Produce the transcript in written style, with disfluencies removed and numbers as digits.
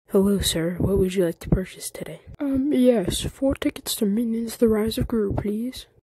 Hello, sir. What would you like to purchase today? Yes, 4 tickets to Minions: The Rise of Gru, please.